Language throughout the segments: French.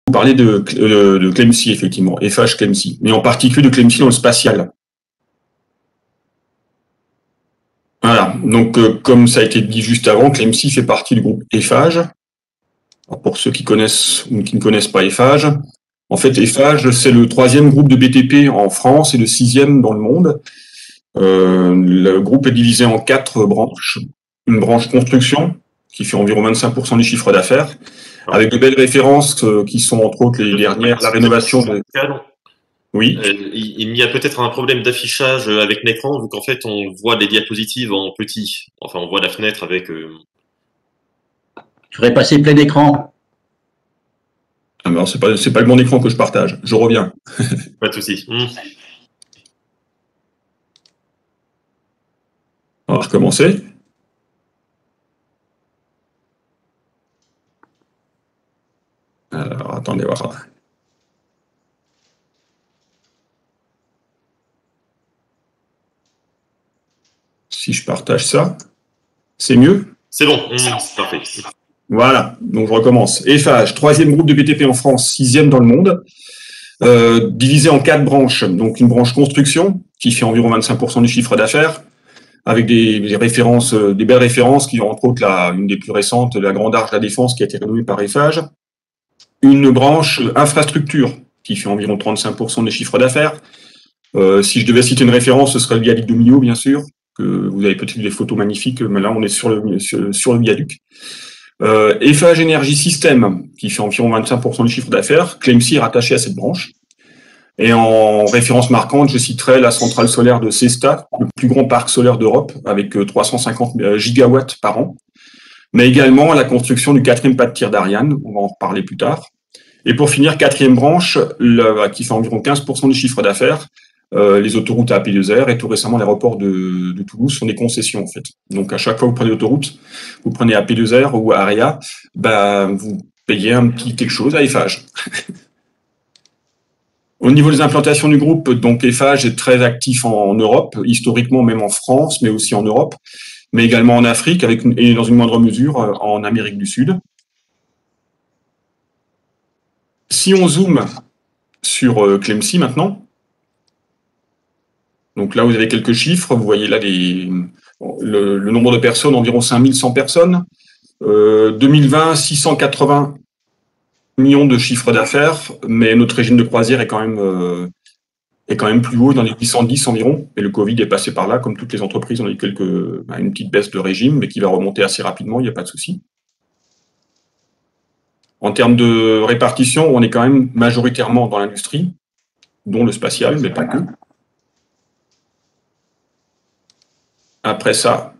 vous parler de Clemcy, effectivement, Eiffage Clemcy, mais en particulier de Clemcy dans le spatial. Voilà, donc comme ça a été dit juste avant, Clemcy fait partie du groupe Eiffage. Pour ceux qui connaissent ou qui ne connaissent pas Eiffage, en fait, Eiffage, c'est le 3e groupe de BTP en France et le 6e dans le monde. Le groupe est divisé en 4 branches. Une branche construction, qui fait environ 25% du chiffre d'affaires, avec de belles références qui sont entre autres les dernières, la rénovation de... Oui. Il y a peut-être un problème d'affichage avec l'écran, vu qu'en fait on voit les diapositives en petit. Enfin, on voit la fenêtre avec... Je voudrais passer plein écran. Ah ben, c'est pas le bon écran que je partage. Je reviens. Pas de souci. On va recommencer. Alors, attendez voir. Si je partage ça, c'est mieux? C'est bon, parfait. Voilà, donc je recommence. Eiffage, 3e groupe de BTP en France, 6e dans le monde, divisé en 4 branches. Donc une branche construction, qui fait environ 25% du chiffre d'affaires, avec des références, des belles références, qui ont entre autres une des plus récentes, la Grande Arche de la Défense, qui a été rénovée par Eiffage. Une branche infrastructure, qui fait environ 35% des chiffres d'affaires. Si je devais citer une référence, ce serait le viaduc de Millau, bien sûr, que vous avez peut-être des photos magnifiques, mais là on est sur le viaduc. Eiffage Énergie Système, qui fait environ 25% du chiffre d'affaires. Clemcy est rattaché à cette branche. Et en référence marquante, je citerai la centrale solaire de Cesta, le plus grand parc solaire d'Europe, avec 350 gigawatts par an. Mais également la construction du 4e pas de tir d'Ariane, on va en reparler plus tard. Et pour finir, 4e branche, qui fait environ 15% du chiffre d'affaires, les autoroutes à AP2R et tout récemment l'aéroport de Toulouse sont des concessions en fait. Donc à chaque fois que vous prenez l'autoroute, vous prenez AP2R ou AREA, vous payez un petit quelque chose à Eiffage. Au niveau des implantations du groupe, donc Eiffage est très actif en Europe, historiquement même en France, mais aussi en Europe, mais également en Afrique et dans une moindre mesure en Amérique du Sud. Si on zoome sur Clemcy maintenant, donc là, vous avez quelques chiffres. Vous voyez là le nombre de personnes, environ 5100 personnes. 2020, 680 millions de chiffre d'affaires, mais notre régime de croisière est quand même plus haut, dans les 810 environ. Et le Covid est passé par là, comme toutes les entreprises, on a eu une petite baisse de régime, mais qui va remonter assez rapidement, il n'y a pas de souci. En termes de répartition, on est quand même majoritairement dans l'industrie, dont le spatial, mais pas que. Après ça,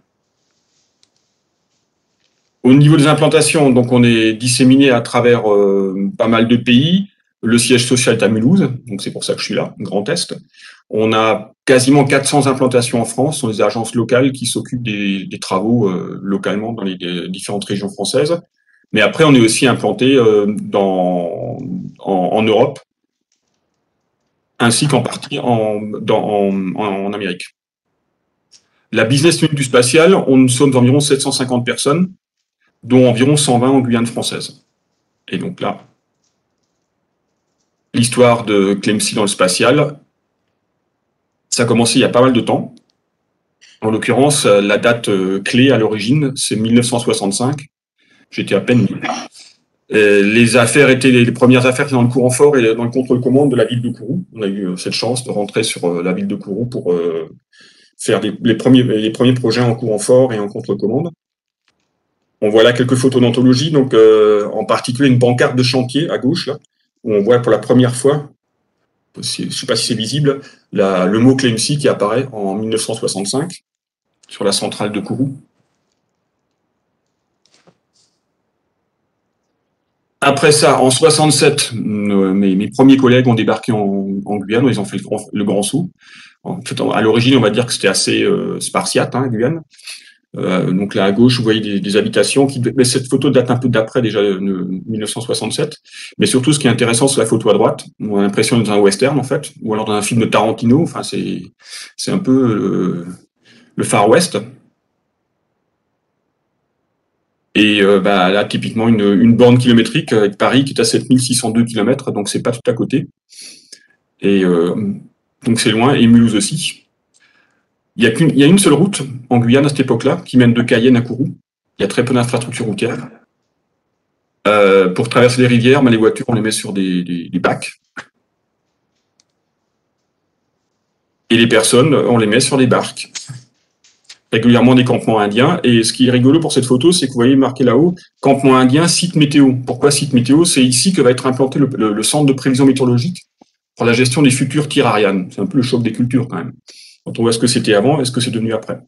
au niveau des implantations, donc on est disséminé à travers pas mal de pays. Le siège social est à Mulhouse, donc c'est pour ça que je suis là, Grand Est. On a quasiment 400 implantations en France, ce sont des agences locales qui s'occupent des travaux localement dans les différentes régions françaises. Mais après, on est aussi implanté en Europe, ainsi qu'en partie en Amérique. La business unit du spatial, nous sommes environ 750 personnes, dont environ 120 en Guyane française. Et donc là, l'histoire de Clemcy dans le spatial, ça a commencé il y a pas mal de temps. En l'occurrence, la date clé à l'origine, c'est 1965. J'étais à peine né. Les affaires étaient les premières affaires dans le courant fort et dans le contrôle-commande de la ville de Kourou. On a eu cette chance de rentrer sur la ville de Kourou pour faire les premiers projets en courant fort et en contre-commande. On voit là quelques photos d'anthologie, donc en particulier une pancarte de chantier à gauche, là, où on voit pour la première fois, je ne sais pas si c'est visible, le mot Clemcy qui apparaît en 1965 sur la centrale de Kourou. Après ça, en 67, mes premiers collègues ont débarqué en Guyane, ils ont fait le grand saut. En fait, à l'origine, on va dire que c'était assez spartiate, hein, Guyane. Donc là à gauche, vous voyez des habitations. Mais cette photo date un peu d'après déjà 1967. Mais surtout, ce qui est intéressant, c'est la photo à droite. On a l'impression d'être dans un western en fait, ou alors dans un film de Tarantino. Enfin, c'est un peu le Far West. Et là, typiquement, une borne kilométrique avec Paris qui est à 7602 km, donc c'est pas tout à côté. Et donc c'est loin, et Mulhouse aussi. Il y a une seule route en Guyane à cette époque-là qui mène de Cayenne à Kourou. Il y a très peu d'infrastructures routières. Pour traverser les rivières, les voitures, on les met sur des bacs. Et les personnes, on les met sur des barques. Régulièrement des campements indiens. Et ce qui est rigolo pour cette photo, c'est que vous voyez marqué là-haut, campement indien, site météo. Pourquoi site météo? C'est ici que va être implanté le centre de prévision météorologique pour la gestion des futurs tirs Ariane. C'est un peu le choc des cultures quand même. Quand on voit ce que c'était avant et ce que c'est devenu après.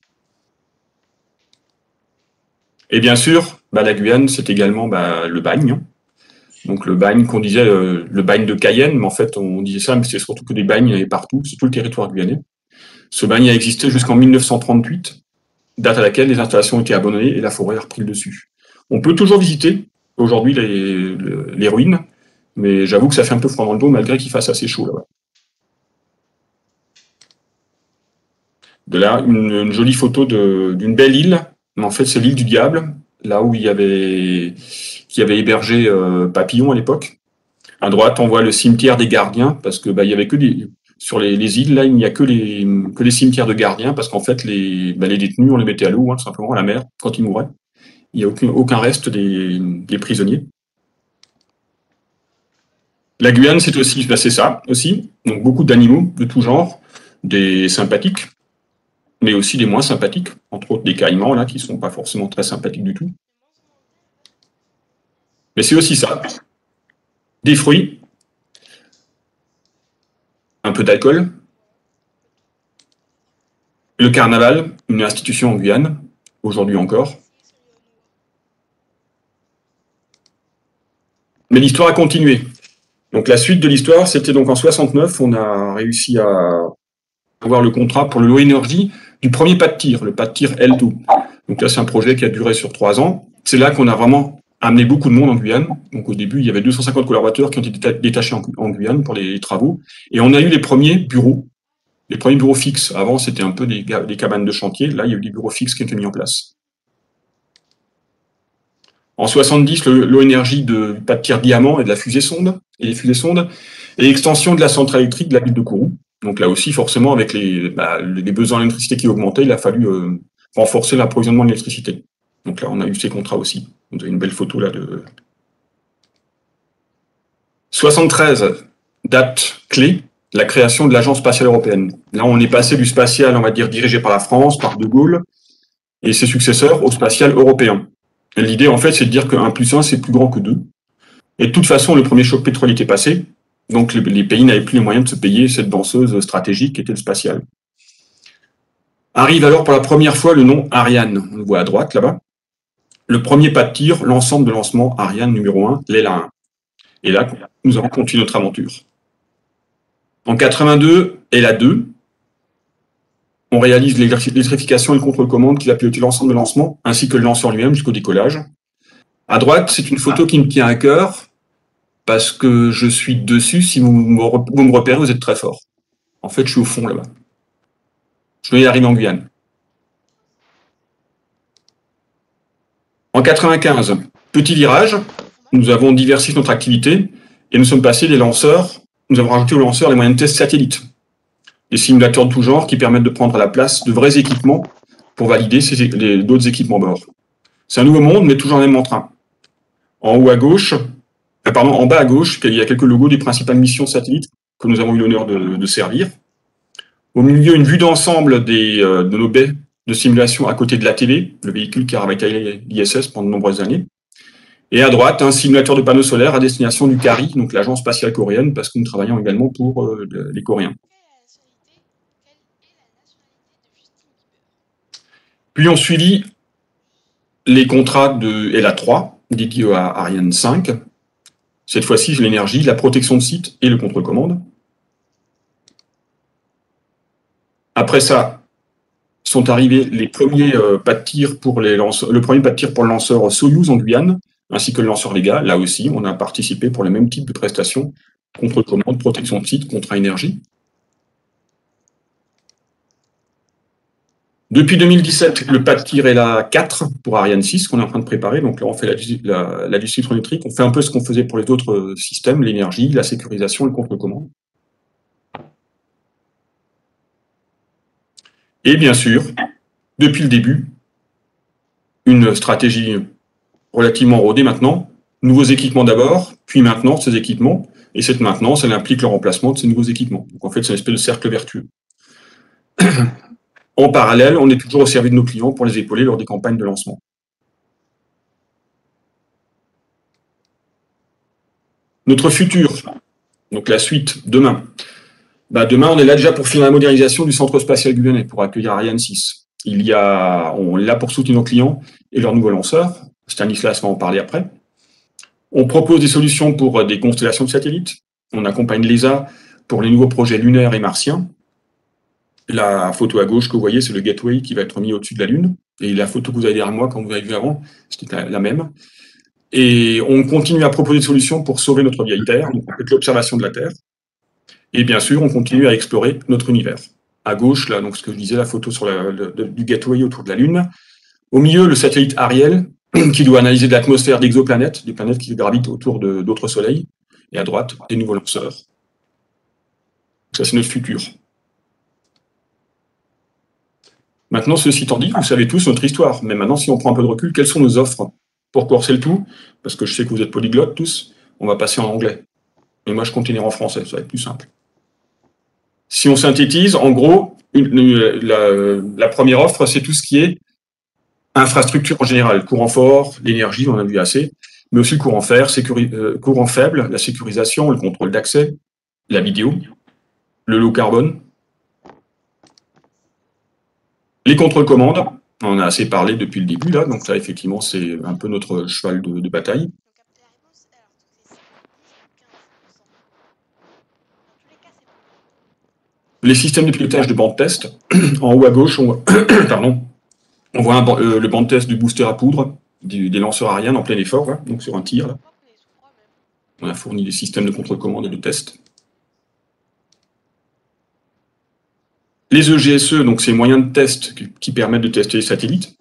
Et bien sûr, la Guyane, c'est également le bagne. Donc le bagne qu'on disait, le bagne de Cayenne, mais en fait on disait ça, mais c'est surtout que des bagnes, il y en avait partout, c'est tout le territoire guyanais. Ce bagne a existé jusqu'en 1938, date à laquelle les installations ont été abandonnées et la forêt a repris le dessus. On peut toujours visiter aujourd'hui les ruines, mais j'avoue que ça fait un peu froid dans le dos malgré qu'il fasse assez chaud là-bas. De là, une jolie photo d'une belle île, mais en fait c'est l'île du Diable, là où il y avait hébergé Papillon à l'époque. À droite, on voit le cimetière des gardiens, parce que il y avait que sur les îles, là, il n'y a que les cimetières de gardiens, parce qu'en fait, les détenus, on les mettait à l'eau, tout simplement, à la mer, quand ils mouraient. Il n'y a aucun reste des prisonniers. La Guyane, c'est aussi, c'est ça, aussi. Donc, beaucoup d'animaux de tout genre, des sympathiques, mais aussi des moins sympathiques, entre autres des caïmans, là, qui sont pas forcément très sympathiques du tout. Mais c'est aussi ça. Des fruits, un peu d'alcool, le carnaval, une institution en Guyane, aujourd'hui encore. Mais l'histoire a continué. Donc la suite de l'histoire, c'était donc en 69, on a réussi à avoir le contrat pour le low energy du premier pas de tir, le pas de tir L2. Donc là, c'est un projet qui a duré sur 3 ans. C'est là qu'on a vraiment amené beaucoup de monde en Guyane. Donc au début, il y avait 250 collaborateurs qui ont été détachés en Guyane pour les travaux. Et on a eu les premiers bureaux fixes. Avant, c'était un peu des cabanes de chantier. Là, il y a eu des bureaux fixes qui ont été mis en place. En 70, l'eau énergie de pas de tir diamant et de la fusée sonde, et les fusées sondes, et l'extension de la centrale électrique de la ville de Kourou. Donc là aussi, forcément, avec les besoins d'électricité qui augmentaient, il a fallu renforcer l'approvisionnement de l'électricité. Donc là, on a eu ces contrats aussi. Vous avez une belle photo là de 73, date clé, la création de l'Agence spatiale européenne. Là, on est passé du spatial, on va dire, dirigé par la France, par De Gaulle, et ses successeurs, au spatial européen. L'idée, en fait, c'est de dire que 1 plus 1, c'est plus grand que 2. Et de toute façon, le premier choc pétrolier était passé, donc les pays n'avaient plus les moyens de se payer cette danseuse stratégique qui était le spatial. Arrive alors pour la première fois le nom Ariane, on le voit à droite là-bas. Le premier pas de tir, l'ensemble de lancement Ariane numéro 1, l'ELA 1. Et là, nous avons continué notre aventure. En 82, ELA 2, on réalise l'électrification et le contrôle-commande qui va piloter l'ensemble de lancement, ainsi que le lanceur lui-même jusqu'au décollage. À droite, c'est une photo qui me tient à cœur, parce que je suis dessus. Si vous me repérez, vous êtes très fort. En fait, je suis au fond là-bas. Je vais y arriver en Guyane. En 95, petit virage, nous avons diversifié notre activité et nous sommes passés des lanceurs, nous avons rajouté aux lanceurs les moyens de test satellites. Des simulateurs de tout genre qui permettent de prendre à la place de vrais équipements pour valider d'autres équipements bord. C'est un nouveau monde, mais toujours le même entrain. En bas à gauche, il y a quelques logos des principales missions satellites que nous avons eu l'honneur de servir. Au milieu, une vue d'ensemble de nos baies de simulation à côté de l'ATV, le véhicule qui a ravitaillé l'ISS pendant de nombreuses années. Et à droite, un simulateur de panneaux solaires à destination du CARI, donc l'agence spatiale coréenne, parce que nous travaillons également pour les Coréens. Puis on suivit les contrats de ELA 3, dédiés à Ariane 5. Cette fois-ci, l'énergie, la protection de site et le contre-commande. Après ça, sont arrivés les premiers pas de tir pour le premier pas de tir pour le lanceur Soyouz en Guyane, ainsi que le lanceur Vega. Là aussi, on a participé pour les mêmes types de prestations, contre-commande, protection de site, contrat énergie. Depuis 2017, le pas de tir est là 4 pour Ariane 6 qu'on est en train de préparer. Donc là, on fait la distribution électrique. On fait un peu ce qu'on faisait pour les autres systèmes, l'énergie, la sécurisation et le contre-commande. Et bien sûr, depuis le début, une stratégie relativement rodée maintenant. Nouveaux équipements d'abord, puis maintenant ces équipements. Et cette maintenance, elle implique le remplacement de ces nouveaux équipements. Donc en fait, c'est une espèce de cercle vertueux. En parallèle, on est toujours au service de nos clients pour les épauler lors des campagnes de lancement. Notre futur, donc la suite, demain. Demain, on est là déjà pour finir la modernisation du centre spatial guyanais, pour accueillir Ariane 6. On est là pour soutenir nos clients et leurs nouveaux lanceurs. Stanislas va en parler après. On propose des solutions pour des constellations de satellites. On accompagne l'ESA pour les nouveaux projets lunaires et martiens. La photo à gauche que vous voyez, c'est le gateway qui va être mis au-dessus de la Lune. Et la photo que vous avez derrière moi, quand vous avez vu avant, c'était la même. Et on continue à proposer des solutions pour sauver notre vieille Terre, donc on fait de l'observation de la Terre. Et bien sûr, on continue à explorer notre univers. À gauche, là, donc ce que je disais, la photo sur du gateway autour de la Lune. Au milieu, le satellite Ariel, qui doit analyser de l'atmosphère d'exoplanètes, des planètes qui gravitent autour d'autres soleils. Et à droite, des nouveaux lanceurs. Ça, c'est notre futur. Maintenant, ceci étant dit, vous savez tous notre histoire. Mais maintenant, si on prend un peu de recul, quelles sont nos offres? Pour corser le tout, parce que je sais que vous êtes polyglottes tous, on va passer en anglais. Et moi, je continuerai en français, ça va être plus simple. Si on synthétise, en gros, la première offre, c'est tout ce qui est infrastructure en général. Courant fort, l'énergie, on en a vu assez, mais aussi le courant faible, la sécurisation, le contrôle d'accès, la vidéo, le low carbone, les contrôles commandes. On en a assez parlé depuis le début, là, donc ça, effectivement, c'est un peu notre cheval de bataille. Les systèmes de pilotage de bande test. En haut à gauche, on voit, le bande test du booster à poudre, des lanceurs Ariane en plein effort, là, donc sur un tir. Là. On a fourni des systèmes de contrôle-commande et de test. Les EGSE, donc c'est moyens de test qui permettent de tester les satellites.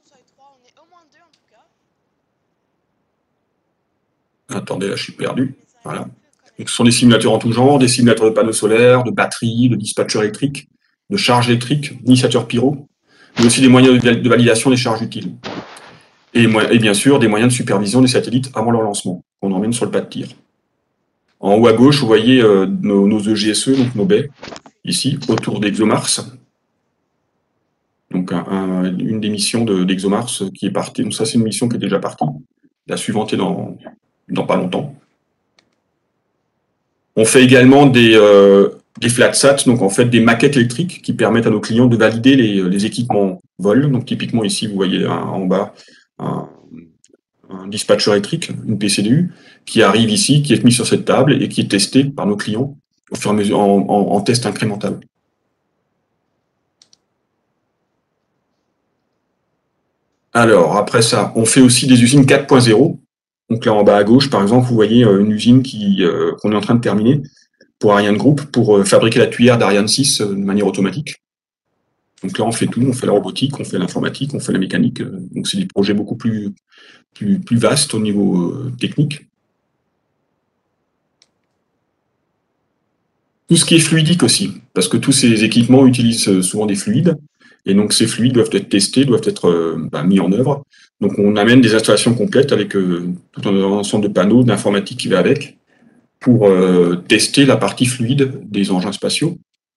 Attendez, là, je suis perdu. Voilà. Donc, ce sont des simulateurs en tout genre, des simulateurs de panneaux solaires, de batteries, de dispatchers électriques, de charges électriques, d'initiateurs pyro, mais aussi des moyens de validation des charges utiles. Et bien sûr, des moyens de supervision des satellites avant leur lancement, qu'on emmène sur le pas de tir. En haut à gauche, vous voyez nos EGSE, donc nos baies, ici, autour d'ExoMars. Donc, une des missions d'ExoMars qui est partie. Donc, ça, c'est une mission qui est déjà partie. La suivante est dans pas longtemps. On fait également des flatsats, donc en fait des maquettes électriques qui permettent à nos clients de valider les équipements vol. Donc typiquement ici, vous voyez en bas un dispatcher électrique, une PCDU, qui arrive ici, qui est mis sur cette table et qui est testé par nos clients au fur et à mesure en test incrémental. Alors, après ça, on fait aussi des usines 4.0. Donc là, en bas à gauche, par exemple, vous voyez une usine qu'on est en train de terminer pour Ariane Group pour fabriquer la tuyère d'Ariane 6 de manière automatique. Donc là, on fait tout, on fait la robotique, on fait l'informatique, on fait la mécanique. Donc c'est des projets beaucoup plus vastes au niveau technique. Tout ce qui est fluidique aussi, parce que tous ces équipements utilisent souvent des fluides, et donc ces fluides doivent être testés, doivent être mis en œuvre. Donc on amène des installations complètes avec tout un ensemble de panneaux, d'informatique qui va avec, pour tester la partie fluide des engins spatiaux.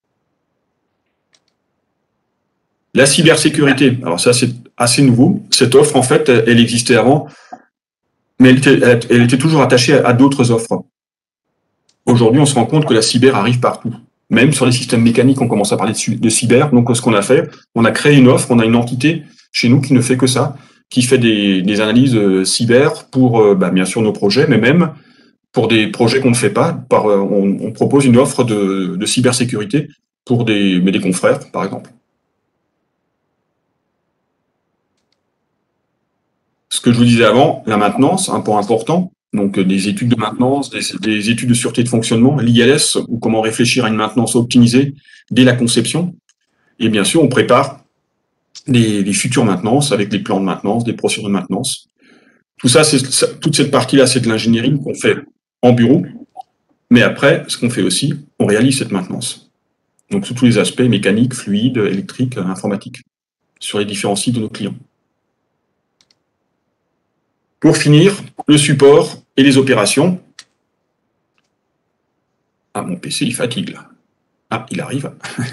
La cybersécurité, alors ça c'est assez nouveau. Cette offre, en fait, elle existait avant, mais elle était toujours attachée à d'autres offres. Aujourd'hui, on se rend compte que la cyber arrive partout. Même sur les systèmes mécaniques, on commence à parler de cyber. Donc, ce qu'on a fait, on a créé une offre, on a une entité chez nous qui ne fait que ça, qui fait des analyses cyber pour, bien sûr, nos projets, mais même pour des projets qu'on ne fait pas. On propose une offre de cybersécurité pour des confrères, par exemple. Ce que je vous disais avant, la maintenance, un point important. Donc, des études de maintenance, des études de sûreté de fonctionnement, l'ILS, ou comment réfléchir à une maintenance optimisée dès la conception. Et bien sûr, on prépare les futures maintenances avec les plans de maintenance, des procédures de maintenance. Tout ça, toute cette partie-là, c'est de l'ingénierie qu'on fait en bureau. Mais après, ce qu'on fait aussi, on réalise cette maintenance. Donc, sous tous les aspects mécaniques, fluides, électriques, informatiques, sur les différents sites de nos clients. Pour finir, le support et les opérations. Ah, mon PC, il fatigue là. Ah, il arrive.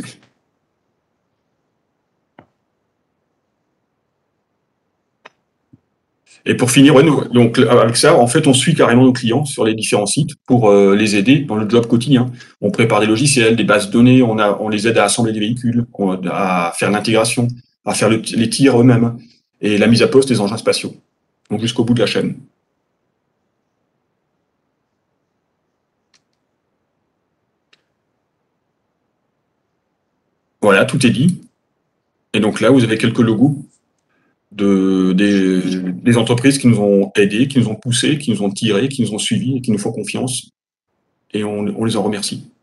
Et pour finir, ouais, donc avec ça, en fait, on suit carrément nos clients sur les différents sites pour les aider dans le job quotidien. On prépare des logiciels, des bases de données, on les aide à assembler des véhicules, à faire l'intégration, à faire les tirs eux-mêmes et la mise à poste des engins spatiaux. Donc jusqu'au bout de la chaîne. Voilà, tout est dit. Et donc là, vous avez quelques logos des entreprises qui nous ont aidés, qui nous ont poussés, qui nous ont tirés, qui nous ont suivis et qui nous font confiance. Et on les en remercie.